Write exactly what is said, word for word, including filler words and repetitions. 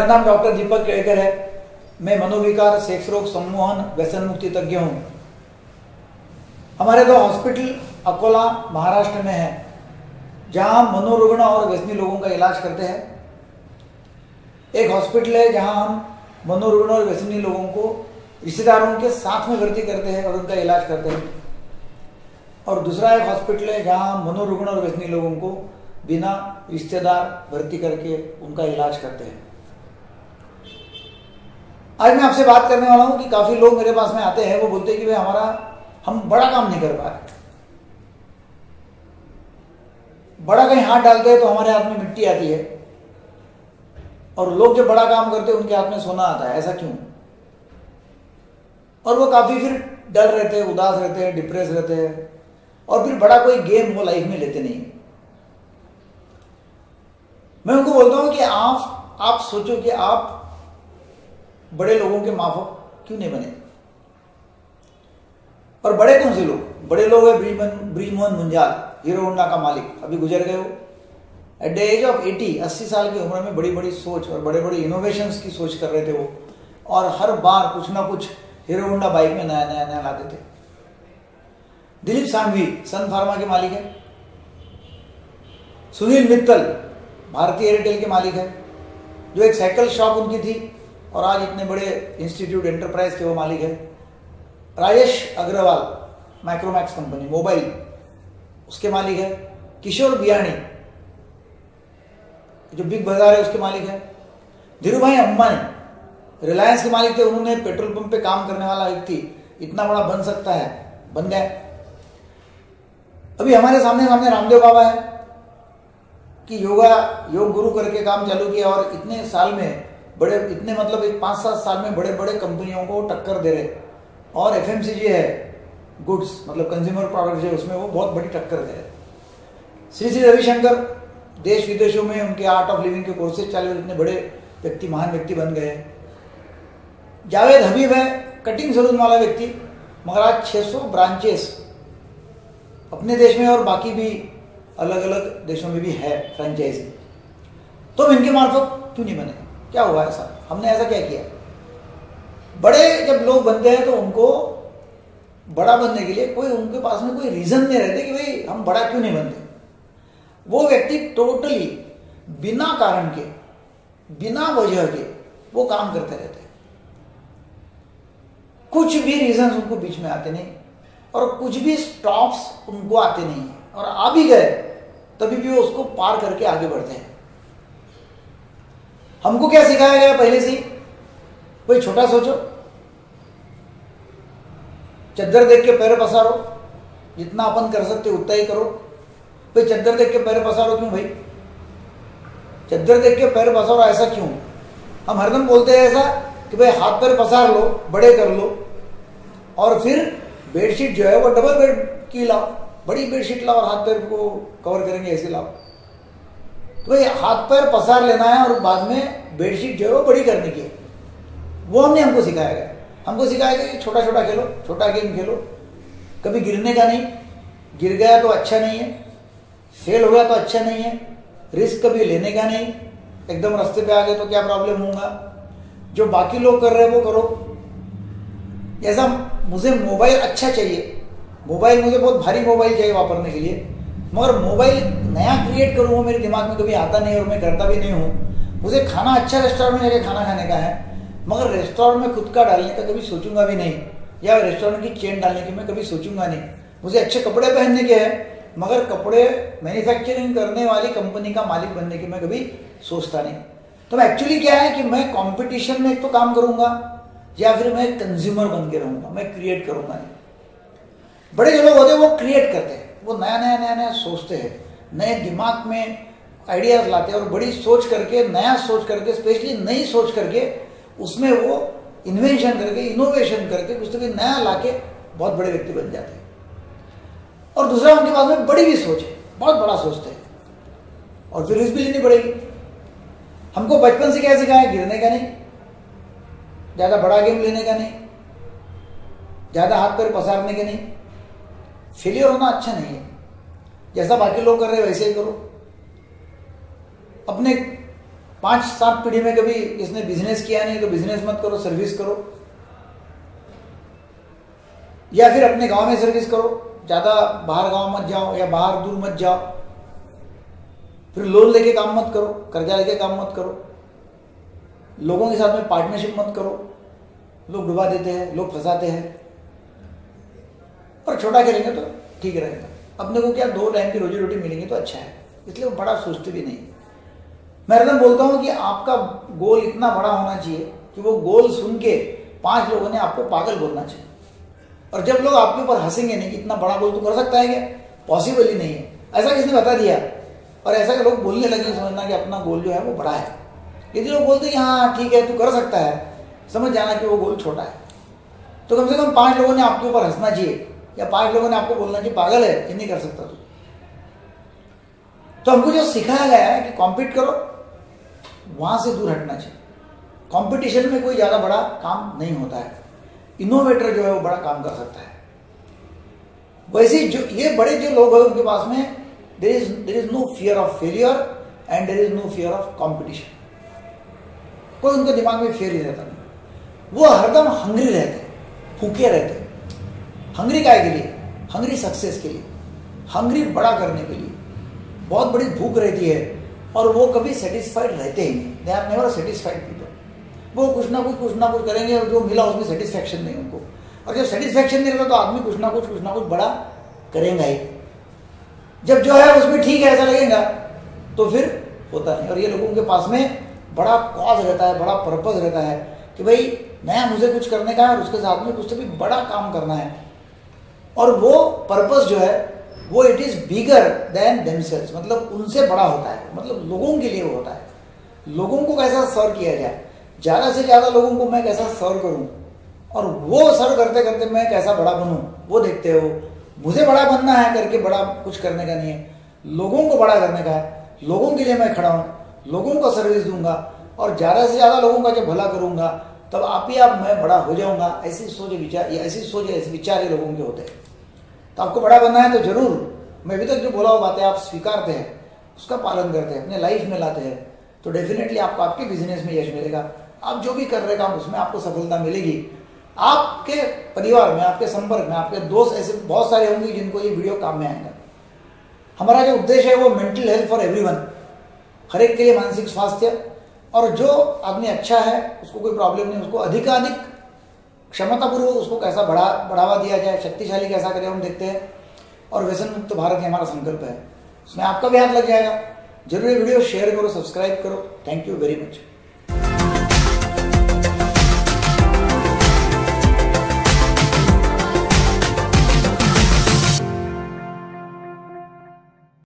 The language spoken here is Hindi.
मेरा नाम डॉक्टर दीपक केड़कर है। मैं मनोविकार, सेक्स रोग, सम्मोहन, व्यसन मुक्ति तज्ञ हूँ। हमारे दो हॉस्पिटल अकोला महाराष्ट्र में है, जहाँ हम मनोरुग्ण और व्यसनी लोगों का इलाज करते हैं। एक हॉस्पिटल है जहाँ हम मनोरुग्ण और व्यसनी लोगों को रिश्तेदारों के साथ में भर्ती करते हैं और उनका इलाज करते हैं। और दूसरा एक हॉस्पिटल है जहाँ हम मनोरुग्ण और व्यसनी लोगों को बिना रिश्तेदार भर्ती करके उनका इलाज करते हैं। आज मैं आपसे बात करने वाला हूँ कि काफी लोग मेरे पास में आते हैं, वो बोलते हैं कि भाई हमारा हम बड़ा काम नहीं कर पा रहे। बड़ा कहीं हाथ डालते हैं तो हमारे हाथ में मिट्टी आती है, और लोग जो बड़ा काम करते हैं उनके हाथ में सोना आता है, ऐसा क्यों? और वो काफी फिर डर रहते हैं, उदास रहते हैं, डिप्रेस रहते हैं, और फिर बड़ा कोई गेम वो लाइफ में लेते नहीं। मैं उनको बोलता हूं कि आप आप सोचो कि आप बड़े लोगों के माफक क्यों नहीं बने। और बड़े कौन से लोग? बड़े लोग है ब्रिजमोहन मुंजाल, हीरो होंडा का मालिक, अभी गुजर गए हो। At the age of eighty, अस्सी साल की उम्र में बड़ी बड़ी सोच और बड़े बड़े इनोवेशंस की सोच कर रहे थे वो, और हर बार कुछ ना कुछ हीरो होंडा बाइक में नया नया नया लाते थे। दिलीप सांघवी सन फार्मा के मालिक है। सुनील मित्तल भारतीय एयरटेल के मालिक है, जो एक साइकिल शॉप उनकी थी और आज इतने बड़े इंस्टीट्यूट एंटरप्राइज के वो मालिक है। Rajesh Agarwal Micromax company mobile, उसके मालिक है। किशोर बियाणी जो बिग बाजार है उसके मालिक है। धीरूभाई अंबानी रिलायंस के मालिक थे, उन्होंने पेट्रोल पंप पे काम करने वाला व्यक्ति इतना बड़ा बन सकता है, बन गए। अभी हमारे सामने सामने रामदेव बाबा है कि योगा योग गुरु करके काम चालू किया, और इतने साल में बड़े इतने मतलब एक पांच सात साल में बड़े बड़े कंपनियों को टक्कर दे रहे। और एफएमसीजी है, गुड्स मतलब कंज्यूमर प्रोडक्ट है, उसमें वो बहुत बड़ी टक्कर दे रहे। श्री श्री रविशंकर देश विदेशों में उनके आर्ट ऑफ लिविंग के कोर्सेज चालू, इतने बड़े व्यक्ति, महान व्यक्ति बन गए। जावेद हबीब है कटिंग सैलून वाला व्यक्ति, मगर आज छह सौ ब्रांचेस अपने देश में और बाकी भी अलग अलग देशों में भी है फ्रेंचाइजी। तो हम इनके मार्फत क्यों नहीं बने? क्या हुआ ऐसा? हमने ऐसा क्या किया? बड़े जब लोग बनते हैं तो उनको बड़ा बनने के लिए कोई उनके पास में कोई रीजन नहीं रहते कि भाई हम बड़ा क्यों नहीं बनते। वो व्यक्ति टोटली बिना कारण के, बिना वजह के वो काम करते रहते हैं। कुछ भी रीजन उनको बीच में आते नहीं, और कुछ भी स्टॉप्स उनको आते नहीं है, और आ भी गए तभी भी वो उसको पार करके आगे बढ़ते हैं। हमको क्या सिखाया गया पहले से ही? कोई छोटा सोचो, चद्दर देख के पैर पसारो, जितना अपन कर सकते उतना ही करो। भाई चद्दर देख के पैर पसारो क्यों भाई? चद्दर देख के पैर पसारो ऐसा क्यों? हम हरदम बोलते हैं ऐसा कि भाई हाथ पैर पसार लो, बड़े कर लो, और फिर बेडशीट जो है वो डबल बेड की लाओ, बड़ी बेडशीट लाओ और हाथ पैर को कवर करेंगे ऐसे लाओ। तो भाई हाथ पैर पसार लेना है और बाद में बेडशीट जो है वो बड़ी करने की है, वो हमने हमको सिखाया गया। हमको सिखाया गया कि छोटा छोटा खेलो, छोटा गेम खेलो, कभी गिरने का नहीं, गिर गया तो अच्छा नहीं है, फेल हो गया तो अच्छा नहीं है, रिस्क कभी लेने का नहीं, एकदम रास्ते पे आ गए तो क्या प्रॉब्लम होगा, जो बाकी लोग कर रहे हैं वो करो। जैसा मुझे मोबाइल अच्छा चाहिए, मोबाइल मुझे बहुत भारी मोबाइल चाहिए वापरने के लिए, मगर मोबाइल नया क्रिएट करूँ वो मेरे दिमाग में कभी आता नहीं और मैं करता भी नहीं हूँ। मुझे खाना अच्छा रेस्टोरेंट में जाके खाना खाने का है, मगर रेस्टोरेंट में खुद का डालने का कभी सोचूंगा भी नहीं, या रेस्टोरेंट की चेन डालने की मैं कभी सोचूंगा नहीं। मुझे अच्छे कपड़े पहनने के हैं, मगर कपड़े मैन्युफैक्चरिंग करने वाली कंपनी का मालिक बनने की मैं कभी सोचता नहीं। तो मैं एक्चुअली क्या है कि मैं कंपटीशन में एक तो काम करूंगा, या फिर मैं कंज्यूमर बन के रहूंगा, मैं क्रिएट करूंगा नहीं। बड़े जो लोग होते हैं वो क्रिएट करते हैं, वो नया नया नया नया सोचते हैं, नए दिमाग में आइडियाज लाते हैं, और बड़ी सोच करके, नया सोच करके, स्पेशली नई सोच करके उसमें वो इन्वेंशन करके, इनोवेशन करके कुछ तो भी नया लाके बहुत बड़े व्यक्ति बन जाते हैं। और दूसरा उनके पास में बड़ी भी सोच है, बहुत बड़ा सोचते हैं, और फिर रिस्क भी लेनी पड़ेगी। हमको बचपन से क्या सिखाया? गिरने का नहीं, ज्यादा बड़ा गेम लेने का नहीं, ज्यादा हाथ पैर पसारने के नहीं, फेलियर होना अच्छा नहीं है, जैसा बाकी लोग कर रहे हैं वैसे ही करो। अपने पांच सात पीढ़ी में कभी इसने बिजनेस किया नहीं तो बिजनेस मत करो, सर्विस करो, या फिर अपने गांव में सर्विस करो, ज्यादा बाहर गांव मत जाओ या बाहर दूर मत जाओ। फिर लोन लेके काम मत करो, कर्जा लेके काम मत करो, लोगों के साथ में पार्टनरशिप मत करो, लोग डुबा देते हैं, लोग फंसाते हैं। पर छोटा खेलेंगे तो ठीक रहेगा, अपने को क्या दो टाइम की रोजी रोटी मिलेंगी तो अच्छा है, इसलिए वो बड़ा सोचते भी नहीं। मैं हरदम बोलता हूं कि आपका गोल इतना बड़ा होना चाहिए कि वो गोल सुन के पांच लोगों ने आपको पागल बोलना चाहिए। और जब लोग आपके ऊपर हंसेंगे नहीं कि इतना बड़ा गोल तो कर सकता है क्या, पॉसिबल ही नहीं है, ऐसा किसने बता दिया, और ऐसा लोग बोलने लगे समझना कि अपना गोल जो है वो बड़ा है। यदि लोग बोलते कि हाँ ठीक है तू कर सकता है, समझ जाना कि वो गोल छोटा है। तो कम से कम पांच लोगों ने आपके ऊपर हंसना चाहिए या पांच लोगों ने आपको बोलना चाहिए पागल है, ये नहीं कर सकता तू। तो हमको जो सिखाया गया है कि कॉम्पीट करो, वहां से दूर हटना चाहिए। कंपटीशन में कोई ज्यादा बड़ा काम नहीं होता है, इनोवेटर जो है वो बड़ा काम कर सकता है। वैसे जो ये बड़े जो लोग हैं उनके पास में there is there is no fear of failure and there is no fear of competition. कोई उनके दिमाग में फियर ही रहता नहीं, वो हरदम हंग्री रहते, भूखे रहते। हंग्री काय के लिए? हंग्री सक्सेस के लिए, हंग्री बड़ा करने के लिए, बहुत बड़ी भूख रहती है और वो कभी सेटिस्फाइड रहते ही नहीं। They are never satisfied people. वो कुछ ना कुछ कुछ ना कुछ करेंगे और जो मिला उसमें सेटिस्फैक्शन नहीं उनको, और जब सेटिस्फैक्शन नहीं रहता तो आदमी कुछ ना कुछ कुछ ना कुछ बड़ा करेगा ही। जब जो है उसमें ठीक है ऐसा लगेगा तो फिर होता नहीं। और ये लोगों के पास में बड़ा कॉज रहता है, बड़ा पर्पज रहता है कि भाई नया मुझे कुछ करने का है और उसके साथ में कुछ तो भी बड़ा काम करना है। और वो पर्पज जो है वो it is bigger than themselves, मतलब उनसे बड़ा होता है, मतलब लोगों के लिए वो होता है। लोगों को कैसा सर्व किया जाए, ज्यादा से ज्यादा लोगों को मैं कैसा सर्व करूं, और वो सर्व करते करते मैं कैसा बड़ा बनूं, वो देखते हो। मुझे बड़ा बनना है करके बड़ा कुछ करने का नहीं है, लोगों को बड़ा करने का है। लोगों के लिए मैं खड़ा हूं, लोगों को सर्विस दूंगा और ज्यादा से ज्यादा लोगों का जब भला करूंगा तब आप ही आप मैं बड़ा हो जाऊंगा। ऐसी सोच विचार ऐसी सोच ऐसे विचार ये लोगों के होते हैं। तो आपको बड़ा बनना है तो जरूर, मैं अभी तक जो बोला हुआ बातें आप स्वीकारते हैं, उसका पालन करते हैं, अपने लाइफ में लाते हैं, तो डेफिनेटली आपको आपके बिजनेस में यश मिलेगा। आप जो भी कर रहे काम उसमें आपको सफलता मिलेगी। आपके परिवार में, आपके संपर्क में, आपके दोस्त ऐसे बहुत सारे होंगे जिनको ये वीडियो काम में आएगा। हमारा जो उद्देश्य है वो मेंटल हेल्थ फॉर एवरीवन, हर एक के लिए मानसिक स्वास्थ्य, और जो आदमी अच्छा है उसको कोई प्रॉब्लम नहीं, उसको अधिकाधिक क्षमतापूर्वक उसको कैसा बढ़ा बढ़ावा दिया जाए, शक्तिशाली कैसा करें हम देखते हैं। और व्यसन मुक्त भारत ही हमारा संकल्प है, उसमें आपका भी हाथ लग जाएगा। जरूर ये वीडियो शेयर करो, सब्सक्राइब करो। Thank you very much.